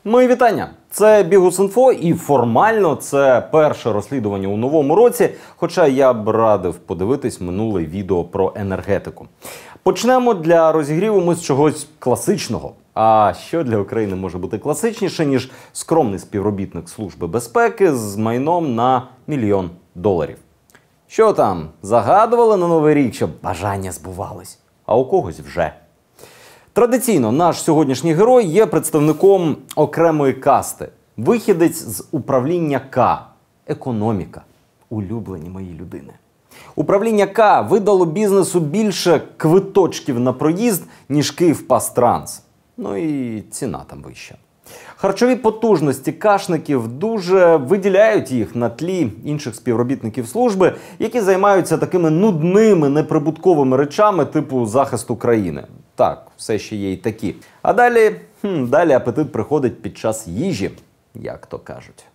Мої вітання! Це Бігус.Інфо і формально це перше розслідування у новому році, хоча я б радив подивитись минуле відео про енергетику. Почнемо для розігріву ми з чогось класичного. А що для України може бути класичніше, ніж скромний співробітник Служби безпеки з майном на $1 мільйон? Що там, загадували на Новий рік, щоб бажання збувались? А у когось вже. Традиційно наш сьогоднішній герой є представником окремої касти. Вихідець з управління К. Економіка. Улюблені мої людини. Управління К видало бізнесу більше квиточків на проїзд, ніж Київпастранс. Ну і ціна там вища. Харчові потужності кашників дуже виділяють їх на тлі інших співробітників служби, які займаються такими нудними, неприбутковими речами типу захисту країни. Так, все ще є й такі. А далі апетит приходить під час їжі, як то кажуть.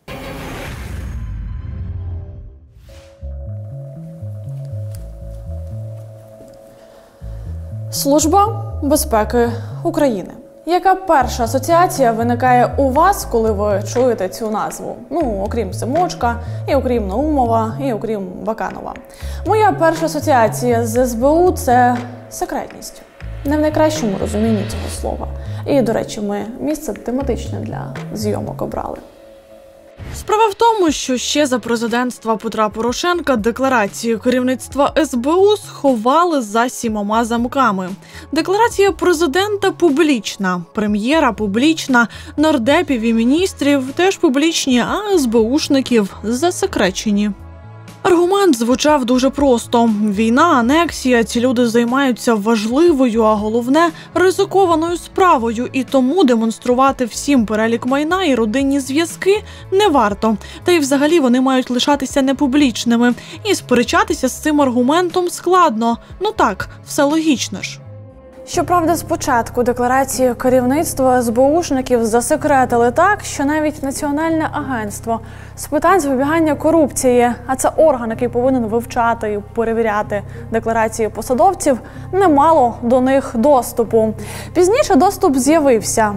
Служба безпеки України. Яка перша асоціація виникає у вас, коли ви чуєте цю назву? Ну, окрім Семочка, і окрім Наумова, і окрім Баканова. Моя перша асоціація з СБУ – це секретність. Не в найкращому розумінні цього слова. І, до речі, ми місце тематичне для зйомок обрали. Справа в тому, що ще за президентства Петра Порошенка декларацію керівництва СБУ сховали за 7 замками. Декларація президента публічна, прем'єра публічна, нардепів і міністрів теж публічні, а СБУшників засекречені. Аргумент звучав дуже просто. Війна, анексія, ці люди займаються важливою, а головне – ризикованою справою, і тому демонструвати всім перелік майна і родинні зв'язки не варто. Та й взагалі вони мають лишатися непублічними. І сперечатися з цим аргументом складно. Ну так, все логічно ж. Щоправда, спочатку декларацію керівництва СБУшників засекретили так, що навіть Національне агентство з питань запобігання корупції, а це орган, який повинен вивчати і перевіряти декларації посадовців, не мало до них доступу. Пізніше доступ з'явився,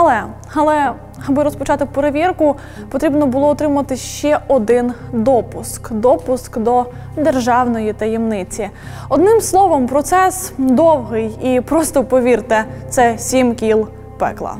але аби розпочати перевірку, потрібно було отримати ще один допуск до державної таємниці. Одним словом, процес довгий і просто повірте, це 7 кіл пекла.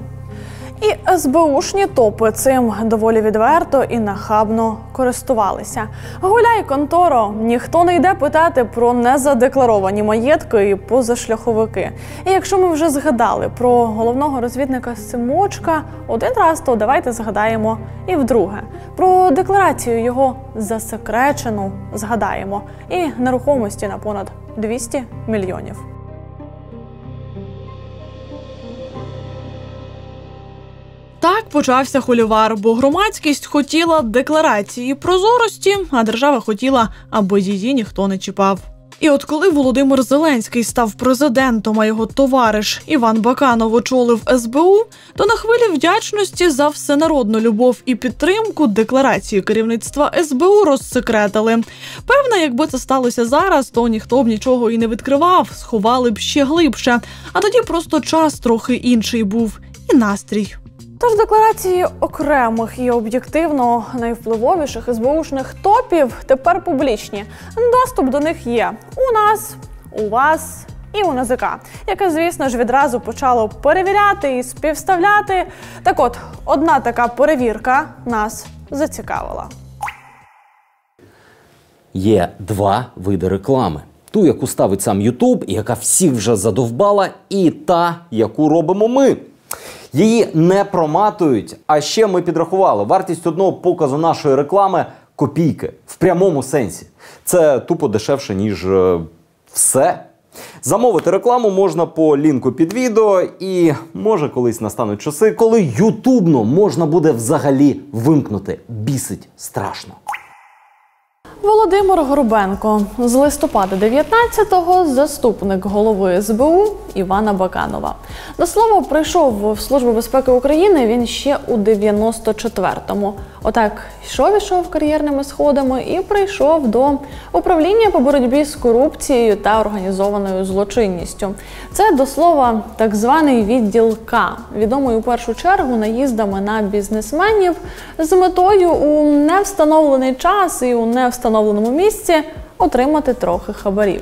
І СБУшні топи цим доволі відверто і нахабно користувалися. Гуляй, конторо, ніхто не йде питати про незадекларовані маєтки і позашляховики. І якщо ми вже згадали про головного розвідника Семочка один раз, то давайте згадаємо і вдруге. Про декларацію його засекречену згадаємо. І нерухомості на понад 200 мільйонів. Так почався холивар, бо громадськість хотіла декларації прозорості, а держава хотіла, аби її ніхто не чіпав. І от коли Володимир Зеленський став президентом, а його товариш Іван Баканов очолив СБУ, то на хвилі вдячності за всенародну любов і підтримку декларацію керівництва СБУ розсекретили. Певно, якби це сталося зараз, то ніхто б нічого і не відкривав, сховали б ще глибше. А тоді просто час трохи інший був і настрій. Тож декларації окремих і об'єктивно найвпливовіших СБУшних топів тепер публічні. Доступ до них є у нас, у вас і у НАЗК, яке, звісно ж, відразу почало перевіряти і співставляти. Так от, одна така перевірка нас зацікавила. Є 2 види реклами. Ту, яку ставить сам YouTube, і яка всіх вже задовбала, і та, яку робимо ми. Її не проматують, а ще ми підрахували. Вартість одного показу нашої реклами – копійки. В прямому сенсі. Це тупо дешевше, ніж все. Замовити рекламу можна по лінку під відео і, може, колись настануть часи, коли ютубно можна буде взагалі вимкнути. Бісить страшно. Володимир Горбенко. З листопада 19-го заступник голови СБУ Івана Баканова. До слова, прийшов в Службу безпеки України він ще у 94-му. Отак йшов кар'єрними сходами і прийшов до управління по боротьбі з корупцією та організованою злочинністю. Це, до слова, так званий відділ К, відомий у першу чергу наїздами на бізнесменів з метою у невстановлений час і у невстановленому місці отримати трохи хабарів.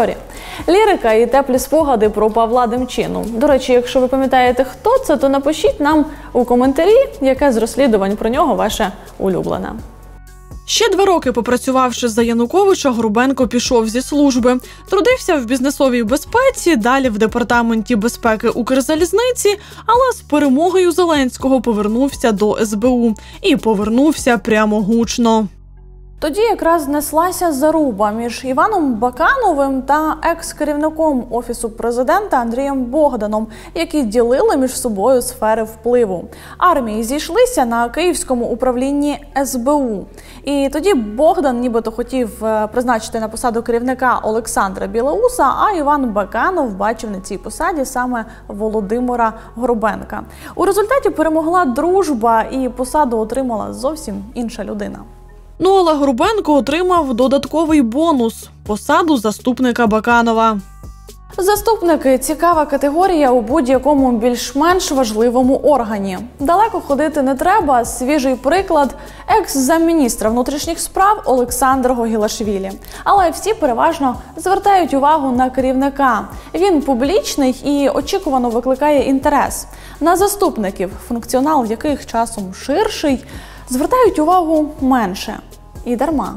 Лірика і теплі спогади про Павла Демчину. До речі, якщо ви пам'ятаєте, хто це, то напишіть нам у коментарі, яке з розслідувань про нього ваше улюблене. Ще 2 роки попрацювавши за Януковича, Горбенко пішов зі служби. Трудився в бізнесовій безпеці, далі в департаменті безпеки Укрзалізниці, але з перемогою Зеленського повернувся до СБУ. І повернувся прямо гучно. Тоді якраз знеслася заруба між Іваном Бакановим та екс-керівником Офісу президента Андрієм Богданом, які ділили між собою сфери впливу. Армії зійшлися на Київському управлінні СБУ. І тоді Богдан нібито хотів призначити на посаду керівника Олександра Білоуса, а Іван Баканов бачив на цій посаді саме Володимира Горбенка. У результаті перемогла дружба і посаду отримала зовсім інша людина. Але Горбенко отримав додатковий бонус – посаду заступника Баканова. Заступники – цікава категорія у будь-якому більш-менш важливому органі. Далеко ходити не треба. Свіжий приклад – екс-замміністра внутрішніх справ Олександр Гогілашвілі. Але всі переважно звертають увагу на керівника. Він публічний і очікувано викликає інтерес. На заступників, функціонал яких часом ширший, звертають увагу менше. І дарма.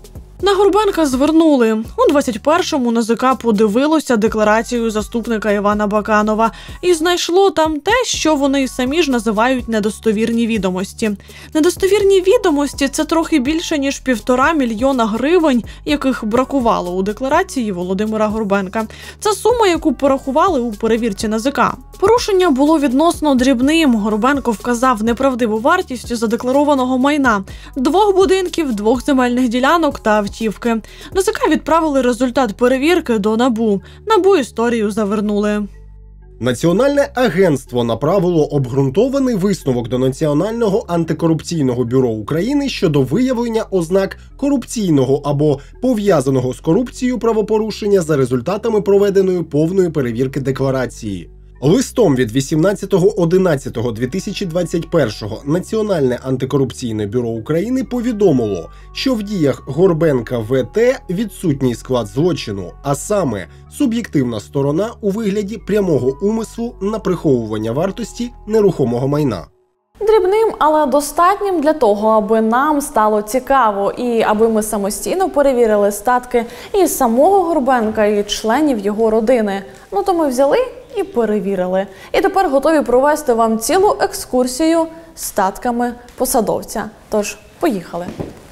На Горбенка звернули. У 21-му НАЗК подивилося декларацію заступника Івана Баканова і знайшло там те, що вони самі ж називають недостовірні відомості. Недостовірні відомості – це трохи більше, ніж 1,5 мільйона гривень, яких бракувало у декларації Володимира Горбенка. Це сума, яку порахували у перевірці НАЗК. Порушення було відносно дрібним. Горбенко вказав неправдиву вартість задекларованого майна – 2 будинків, 2 земельних ділянок та автівки. НАЗК відправили результат перевірки до НАБУ. НАБУ історію завернули. Національне агентство направило обґрунтований висновок до Національного антикорупційного бюро України щодо виявлення ознак корупційного або пов'язаного з корупцією правопорушення за результатами проведеної повної перевірки декларації. Листом від 18.11.2021 Національне антикорупційне бюро України повідомило, що в діях Горбенка В.Т. відсутній склад злочину, а саме суб'єктивна сторона у вигляді прямого умислу на приховування вартості нерухомого майна. Дрібним, але достатнім для того, аби нам стало цікаво і аби ми самостійно перевірили статки і самого Горбенка, і членів його родини. То ми взяли і перевірили. І тепер готові провести вам цілу екскурсію статками посадовця. Тож, поїхали.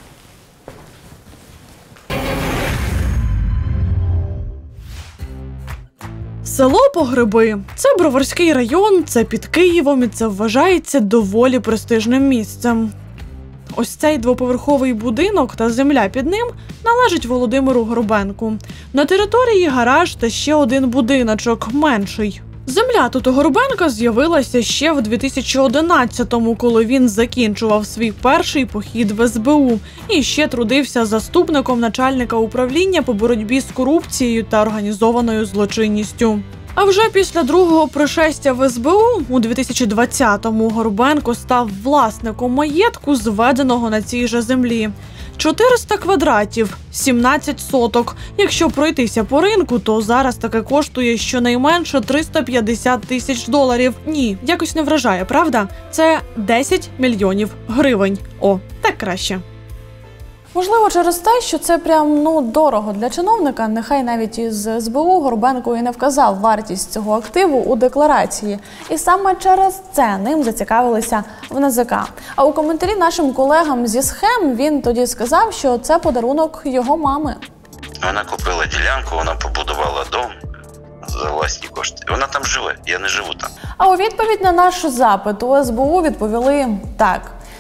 Село Погреби – це Броварський район, це під Києвом, і це вважається доволі престижним місцем. Ось цей 2-поверховий будинок та земля під ним належить Володимиру Горбенку. На території гараж та ще один будиночок, менший. Земля тут у Горбенка з'явилася ще в 2011-му, коли він закінчував свій перший похід в СБУ і ще трудився заступником начальника управління по боротьбі з корупцією та організованою злочинністю. А вже після другого пришестя в СБУ у 2020-му Горбенко став власником маєтку, зведеного на цій же землі. 400 квадратів, 17 соток. Якщо пройтися по ринку, то зараз таке коштує щонайменше $350 тисяч. Ні, якось не вражає, правда? Це 10 мільйонів гривень. О, так краще. Можливо, через те, що це прям дорого для чиновника, нехай навіть із СБУ Горбенко і не вказав вартість цього активу у декларації. І саме через це ним зацікавилися в НАЗК. А у коментарі нашим колегам зі схем він тоді сказав, що це подарунок його мами. Вона купила ділянку, вона побудувала дом за власні кошти. Вона там живе, я не живу там. А у відповідь на наш запит у СБУ відповіли так.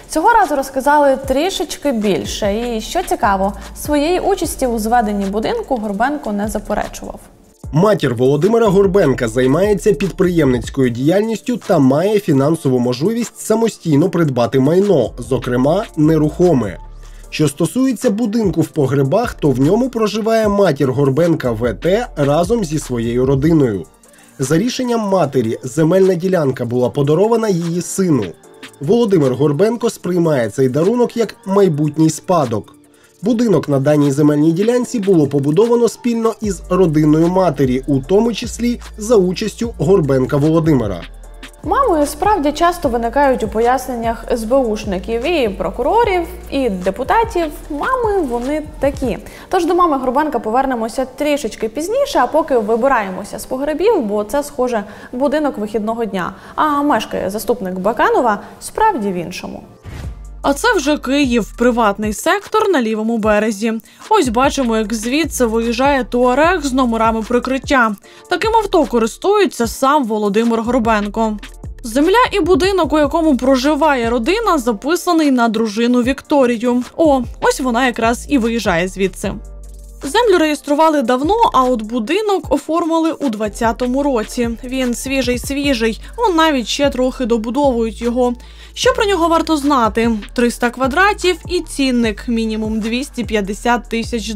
Цього разу розказали трішечки більше. І, що цікаво, своєї участі у зведенні будинку Горбенко не заперечував. Матір Володимира Горбенка займається підприємницькою діяльністю та має фінансову можливість самостійно придбати майно, зокрема нерухоме. Що стосується будинку в Погребах, то в ньому проживає матір Горбенка ВТ разом зі своєю родиною. За рішенням матері, земельна ділянка була подарована її сину. Володимир Горбенко сприймає цей дарунок як майбутній спадок. Будинок на даній земельній ділянці було побудовано спільно із родиною матері, у тому числі за участю Горбенка Володимира. Мами справді часто виникають у поясненнях СБУшників і прокурорів, і депутатів. Мами вони такі. Тож до мами Горбенка повернемося трішечки пізніше, а поки вибираємося з Погребів, бо це, схоже, будинок вихідного дня. А мешкає заступник Баканова справді в іншому. А це вже Київ, приватний сектор на лівому березі. Ось бачимо, як звідси виїжджає туарег з номерами прикриття. Таким авто користується сам Володимир Горбенко. Земля і будинок, у якому проживає родина, записаний на дружину Вікторію. Ось вона якраз і виїжджає звідси. Землю реєстрували давно, а от будинок оформили у 2020 році. Він свіжий, навіть ще трохи добудовують його. Що про нього варто знати? 300 квадратів і цінник мінімум $250 тисяч.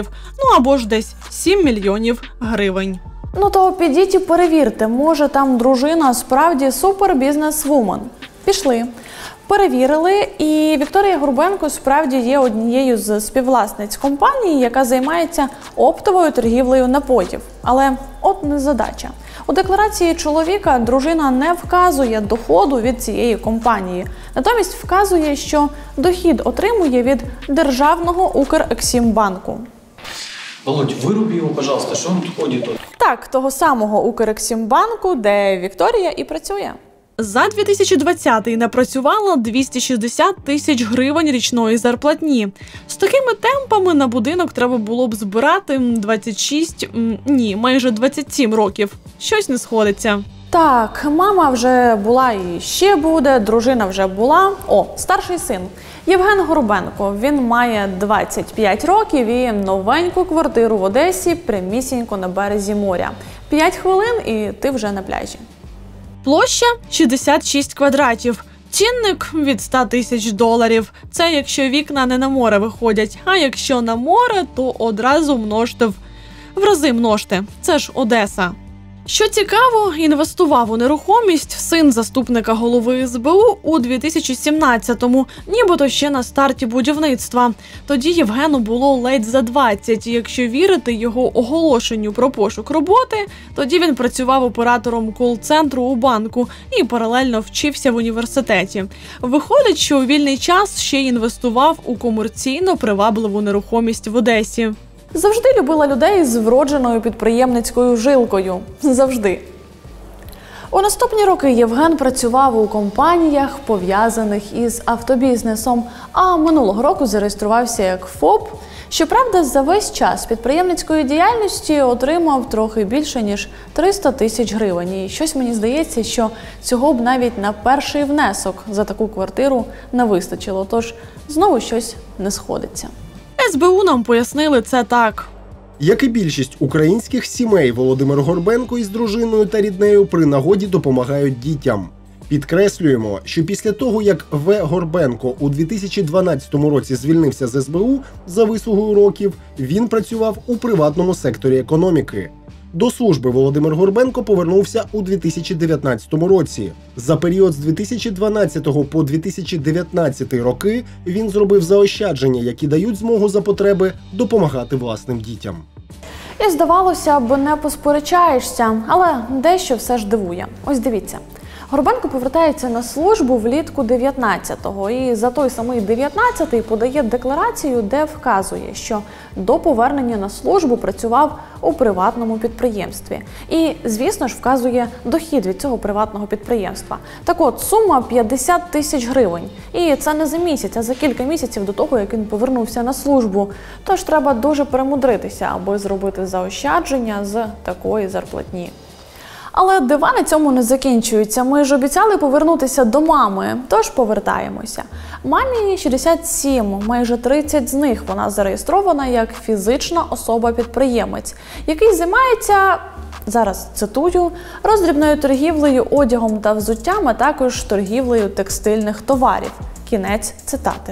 Або ж десь 7 мільйонів гривень. То підіть і перевірте, може там дружина справді супер-бізнес-вумен. Пішли. Перевірили, і Вікторія Горбенко справді є однією з співвласниць компанії, яка займається оптовою торгівлею напоїв. Але от незадача. У декларації чоловіка дружина не вказує доходу від цієї компанії. Натомість вказує, що дохід отримує від державного Укрексімбанку. Володь, выруби его, пожалуйста, что он ходит тут? Так, того самого Укрексімбанку, де Вікторія і працює. За 2020-й напрацювала 260 тисяч гривень річної зарплатні. З такими темпами на будинок треба було б збирати майже 27 років. Щось не сходиться. Так, мама вже була і ще буде, дружина вже була. Старший син. Євген Горбенко. Він має 25 років і новеньку квартиру в Одесі прямісінько на березі моря. 5 хвилин і ти вже на пляжі. Площа – 66 квадратів. Цінник – від $100 тисяч. Це якщо вікна не на море виходять, а якщо на море, то одразу в рази множте. Це ж Одеса. Що цікаво, інвестував у нерухомість син заступника голови СБУ у 2017-му, нібито ще на старті будівництва. Тоді Євгену було ледь за 20, і якщо вірити його оголошенню про пошук роботи, тоді він працював оператором кол-центру у банку і паралельно вчився в університеті. Виходить, що у вільний час ще й інвестував у комерційно привабливу нерухомість в Одесі. Завжди любила людей з вродженою підприємницькою жилкою. Завжди. У наступні роки Євген працював у компаніях, пов'язаних із автобізнесом, а минулого року зареєструвався як ФОП. Щоправда, за весь час підприємницької діяльності отримав трохи більше, ніж 300 тисяч гривень. І щось мені здається, що цього б навіть на перший внесок за таку квартиру не вистачило. Тож знову щось не сходиться. СБУ нам пояснили це так. Як і більшість українських сімей, Володимир Горбенко із дружиною та ріднею при нагоді допомагають дітям. Підкреслюємо, що після того, як В. Горбенко у 2012 році звільнився з СБУ за вислугою років, він працював у приватному секторі економіки. До служби Володимир Горбенко повернувся у 2019 році. За період з 2012 по 2019 роки він зробив заощадження, які дають змогу за потреби допомагати власним дітям. І здавалося б, не посперечаєшся, але дещо все ж дивує. Ось дивіться. Горбенко повертається на службу влітку 19-го і за той самий 19-й подає декларацію, де вказує, що до повернення на службу працював у приватному підприємстві. І, звісно ж, вказує дохід від цього приватного підприємства. Так от, сума 50 тисяч гривень. І це не за місяць, а за кілька місяців до того, як він повернувся на службу. Тож треба дуже перемудритися, аби зробити заощадження з такої зарплатні. Але дива на цьому не закінчуються. Ми ж обіцяли повернутися до мами, тож повертаємося. Мамі 67, майже 30 з них вона зареєстрована як фізична особа-підприємець, який займається, зараз цитую, роздрібною торгівлею одягом та взуттям, а також торгівлею текстильних товарів. Кінець цитати.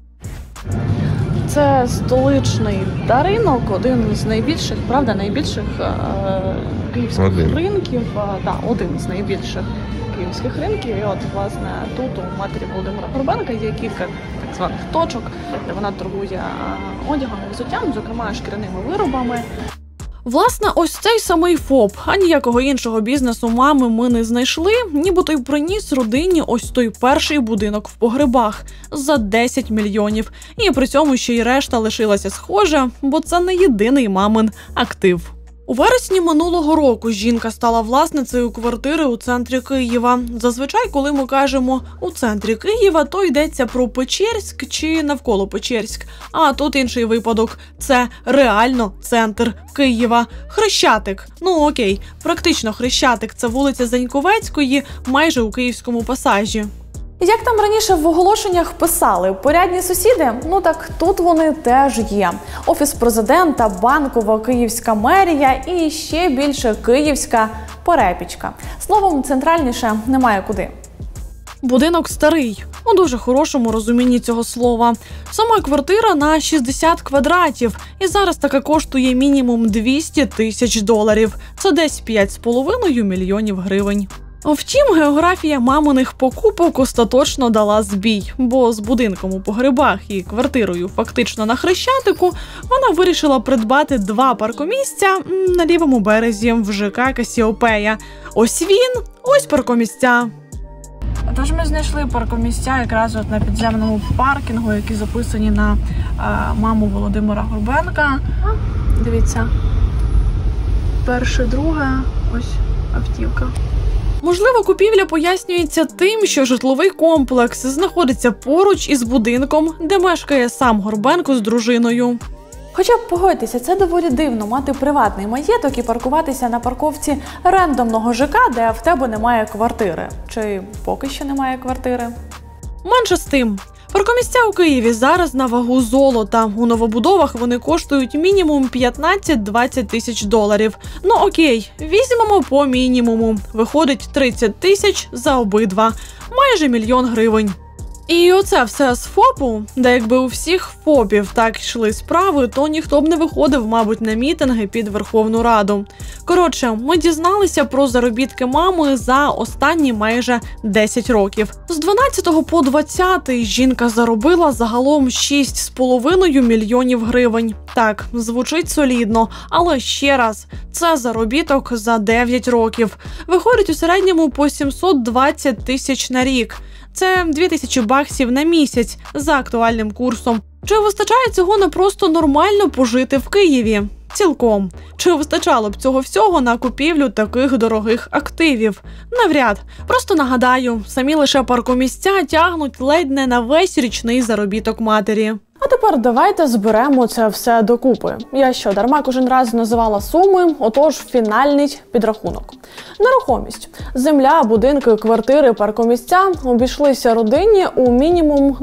Це столичний ринок, один з найбільших, правда, найбільших київських ринків. Один з найбільших київських ринків. І от, власне, тут у матері Володимира Горбенка є кілька так званих точок, де вона торгує одягом і взуттям, зокрема шкіряними виробами. Власне, ось цей самий ФОП, а ніякого іншого бізнесу мами ми не знайшли, нібито й приніс родині ось той перший будинок в Погребах за 10 мільйонів. І при цьому ще й решта лишилася схожа, бо це не єдиний мамин актив. У вересні минулого року жінка стала власницею квартири у центрі Києва. Зазвичай, коли ми кажемо «у центрі Києва», то йдеться про Печерськ чи навколо Печерськ. А тут інший випадок – це реально центр Києва. Хрещатик. Ну окей, практично Хрещатик – це вулиця Заньковецької, майже у Київському пасажі. Як там раніше в оголошеннях писали, порядні сусіди? Ну так тут вони теж є. Офіс президента, Банкова, Київська мерія і ще більше Київська Перепічка. Словом, центральніше немає куди. Будинок старий, у дуже хорошому розумінні цього слова. Сама квартира на 60 квадратів, і зараз така коштує мінімум $200 000. Це десь 5,5 мільйонів гривень. Втім, географія маминих покупок остаточно дала збій, бо з будинком у Погребах і квартирою фактично на Хрещатику вона вирішила придбати 2 паркомісця на лівому березі в ЖК Касіопея. Ось він, ось паркомісця. Тож ми знайшли паркомісця якраз от на підземному паркінгу, які записані на маму Володимира Горбенка. Дивіться, перше, друге, ось автівка. Можливо, купівля пояснюється тим, що житловий комплекс знаходиться поруч із будинком, де мешкає сам Горбенко з дружиною. Хоча, погодьтеся, це доволі дивно мати приватний маєток і паркуватися на парковці рандомного ЖК, де в тебе немає квартири. Чи поки що немає квартири? Менше з тим. Паркомісця у Києві зараз на вагу золота. У новобудовах вони коштують мінімум 15-20 тисяч доларів. Ну окей, візьмемо по мінімуму. Виходить 30 тисяч за обидва. Майже 1 мільйон гривень. І оце все з ФОПу, де якби у всіх ФОПів так йшли справи, то ніхто б не виходив, мабуть, на мітинги під Верховну Раду. Коротше, ми дізналися про заробітки мами за останні майже 10 років. З 12 по 20 жінка заробила загалом 6,5 мільйонів гривень. Так, звучить солідно, але ще раз, це заробіток за 9 років. Виходить у середньому по 720 тисяч на рік. Це 2000 баксів на місяць за актуальним курсом. Чи вистачає цього на просто нормально пожити в Києві? Цілком. Чи вистачало б цього всього на купівлю таких дорогих активів? Навряд. Просто нагадаю, самі лише паркомісця тягнуть ледь не на весь річний заробіток матері. А тепер давайте зберемо це все докупи. Я що, дарма кожен раз називала суми, отож фінальний підрахунок. Нерухомість. Земля, будинки, квартири, паркомісця обійшлися родині у мінімум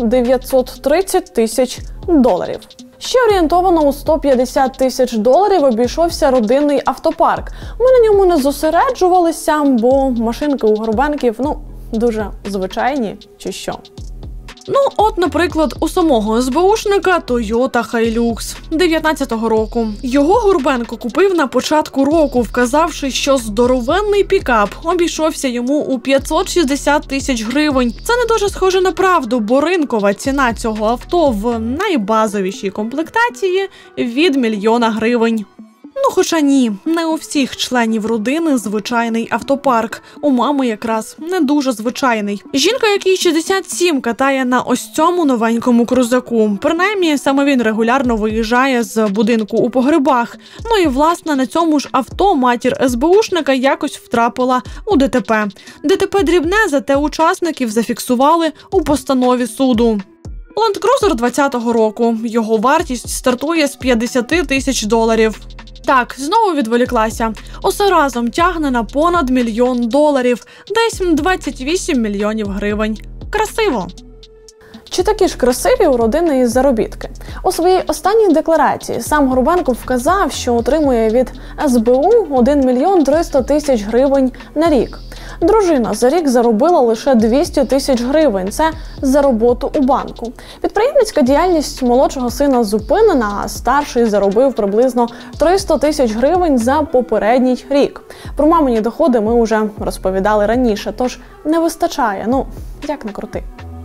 930 тисяч доларів. Ще орієнтовано у 150 тисяч доларів обійшовся родинний автопарк. Ми на ньому не зосереджувалися, бо машинки у Горбенків, дуже звичайні, чи що. Ну, от, наприклад, у самого СБУшника Toyota Hilux 19-го року. Його Горбенко купив на початку року, вказавши, що здоровенний пікап обійшовся йому у 560 тисяч гривень. Це не дуже схоже на правду, бо ринкова ціна цього авто в найбазовішій комплектації від 1 мільйона гривень. Хоча ні, не у всіх членів родини звичайний автопарк. У мами якраз не дуже звичайний. Жінка, якій 67, катає на ось цьому новенькому крузаку. Принаймні, саме він регулярно виїжджає з будинку у Погребах. Ну і, власне, на цьому ж авто матір СБУшника якось втрапила у ДТП. ДТП дрібне, зате учасників зафіксували у постанові суду. Land Cruiser 20-го року. Його вартість стартує з 50 тисяч доларів. Так, знову відволіклася. Усе разом тягне на понад $1 мільйон, десь 28 мільйонів гривень. Красиво! Чи такі ж красиві у родини із заробітки? У своїй останній декларації сам Горбенко вказав, що отримує від СБУ 1 мільйон 300 тисяч гривень на рік. Дружина за рік заробила лише 200 тисяч гривень. Це за роботу у банку. Підприємницька діяльність молодшого сина зупинена, а старший заробив приблизно 300 тисяч гривень за попередній рік. Про мамині доходи ми вже розповідали раніше, тож не вистачає, як не крути.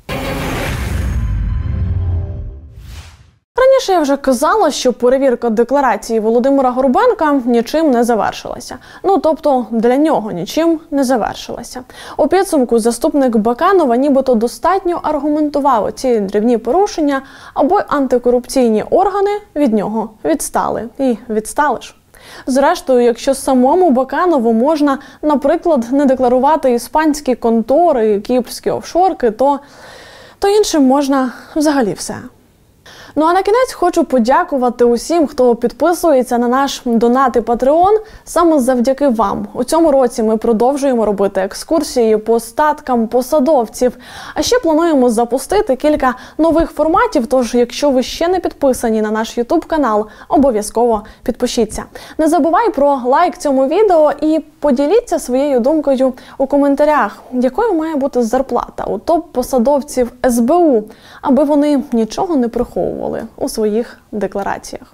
Раніше я вже казала, що перевірка декларації Володимира Горбенка нічим не завершилася. Тобто для нього нічим не завершилася. У підсумку заступник Баканова нібито достатньо аргументував ці дрібні порушення, аби антикорупційні органи від нього відстали. І відстали ж. Зрештою, якщо самому Баканову можна, наприклад, не декларувати іспанські контори, кіпрські офшорки, то іншим можна взагалі все. А на кінець хочу подякувати усім, хто підписується на наш донат і Patreon. Саме завдяки вам. У цьому році ми продовжуємо робити екскурсії по статкам посадовців. А ще плануємо запустити кілька нових форматів, тож якщо ви ще не підписані на наш YouTube-канал, обов'язково підпишіться. Не забувай про лайк цьому відео і поділіться своєю думкою у коментарях, якою має бути зарплата у топ-посадовців СБУ, аби вони нічого не приховували у своїх деклараціях.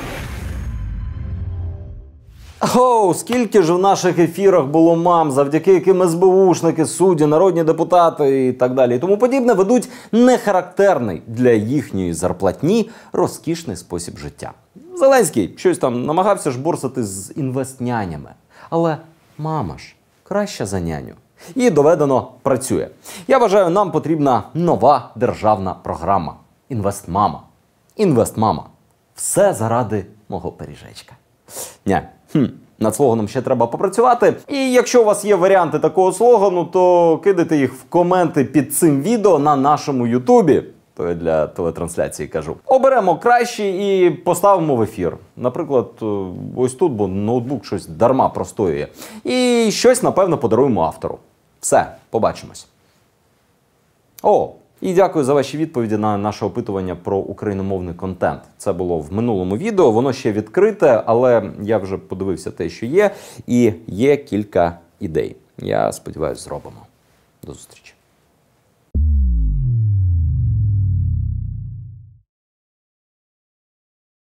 Скільки ж в наших ефірах було мам, завдяки яким СБУшники, судді, народні депутати і так далі і тому подібне ведуть нехарактерний для їхньої зарплатні розкішний спосіб життя. Зеленський щось там намагався ж борсати з інвестнянями. Але мама ж краща за няню. І доведено працює. Я вважаю, нам потрібна нова державна програма. Інвестмама. Інвестмама. Все заради мого пиріжечка. Над слоганом ще треба попрацювати. І якщо у вас є варіанти такого слогану, то кидайте їх в коменти під цим відео на нашому Ютубі. То я для телетрансляції кажу. Оберемо кращі і поставимо в ефір. Наприклад, ось тут, бо ноутбук щось дарма простоює. І щось, напевно, подаруємо автору. Все, побачимось. І дякую за ваші відповіді на наше опитування про україномовний контент. Це було в минулому відео, воно ще відкрите, але я вже подивився те, що є, і є кілька ідей. Я сподіваюся, зробимо. До зустрічі.